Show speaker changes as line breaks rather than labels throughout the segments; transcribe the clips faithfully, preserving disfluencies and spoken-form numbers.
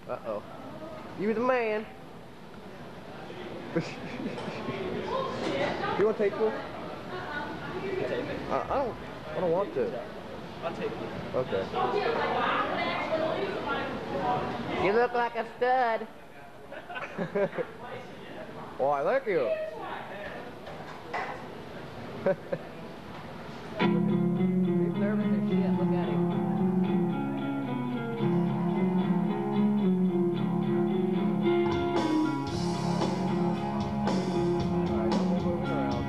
Uh-oh. You the man. You want to take this?
Take it.
Uh, I don't. I don't want to.
I'll take it.
Okay. You look like a stud. Oh, I like you. He's nervous as shit. Look at him. Alright, no more moving around.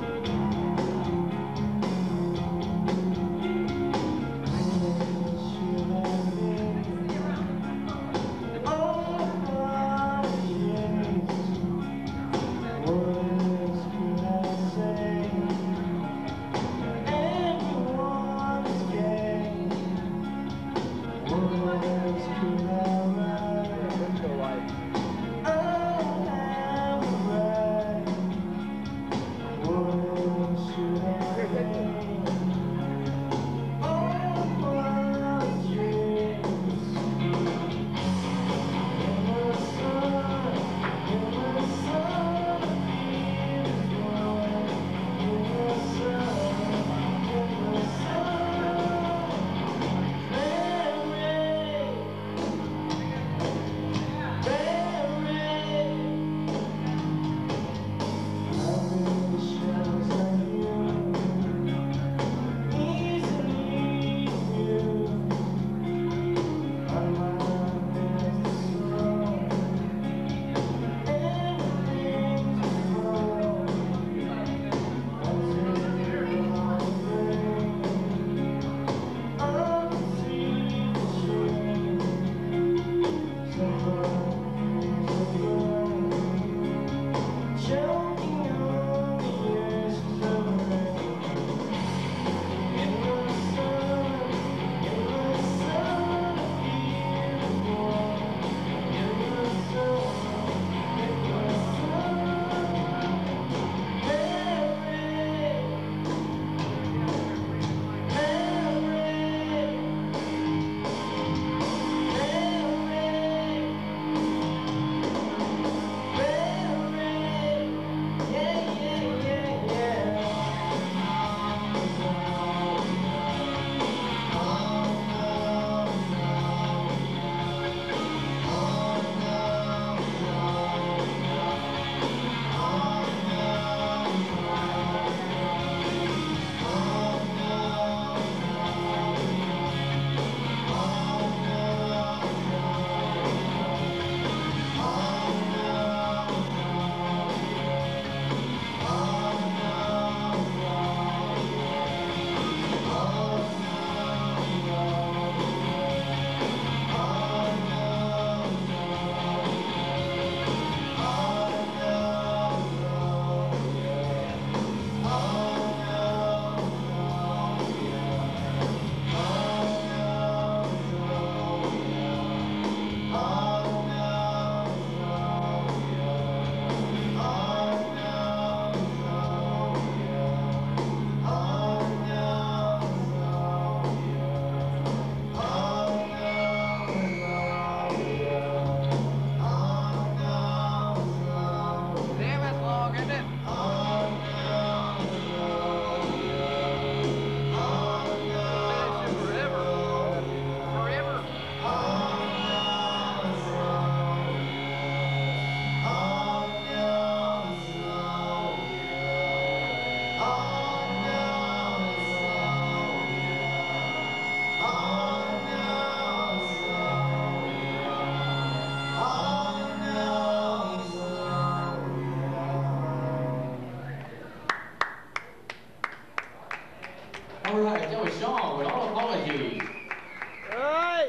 All right, that was Sean with all apologies.
All right.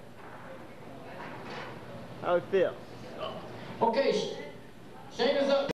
How it feel?
Okay, Shane is up.